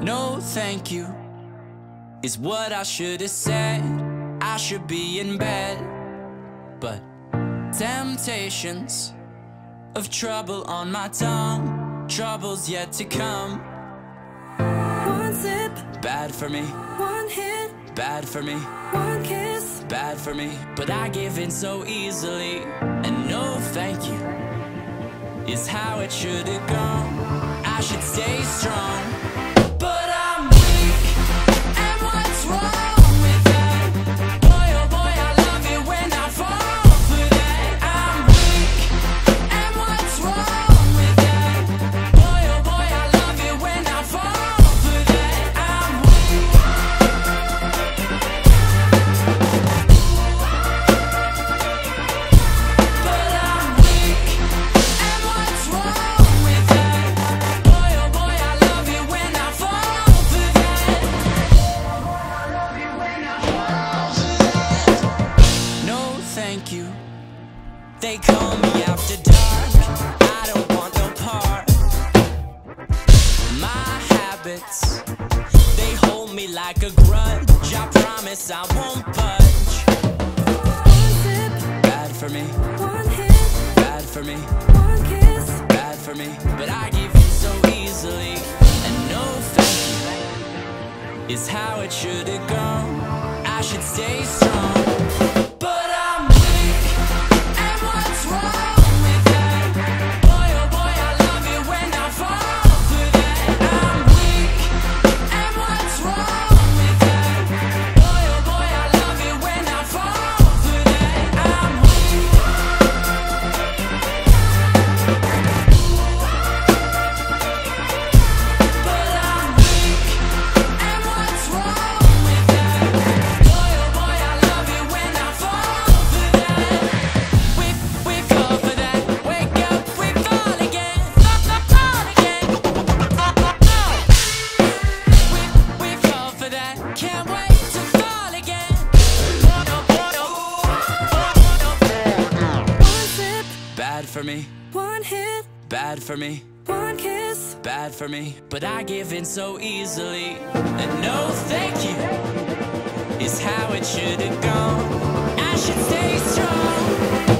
No thank you is what I should have said. I should be in bed, but temptations of trouble on my tongue, trouble's yet to come. One sip, Bad for me, one hit, bad for me, one kiss. bad for me. But I give in so easily, and no thank you is how it should have gone. I should stay strong, but I'm weak, and what's wrong with that? Boy, oh boy, I love it when I fall for that. I'm weak, and what's wrong with that? Boy, oh boy, I love it when I fall for that. I'm weak, but I'm weak, and what's wrong with that? Boy, oh boy, I love it when I fall for that. No thank you, they call me after dark, I don't want no part. My habits, they hold me like a grudge, I promise I won't budge. One sip, Bad for me, one hit, bad for me, one kiss. bad for me. But I give in so easily, and no thank you is how it should have gone. I should stay strong, but I'm weak, and what's wrong with that? Boy, oh boy, I love it when I fall for that. I'm weak, and what's wrong with that? Boy, oh boy, I love it when I fall for that. I'm weak, but I'm weak, and what's wrong with that? Boy, oh boy, I love it when I fall for that. We fall for that. Wake up, we fall again. Fall again. We fall for that. Can't wait to fall again. One sip, Bad for me, one hit, bad for me, one kiss. bad for me. But I give in so easily, and no thank you is how it should have gone. I should stay strong,